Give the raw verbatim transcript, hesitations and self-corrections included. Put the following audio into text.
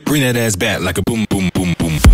Bring that ass back like a boom, boom, boom, boom.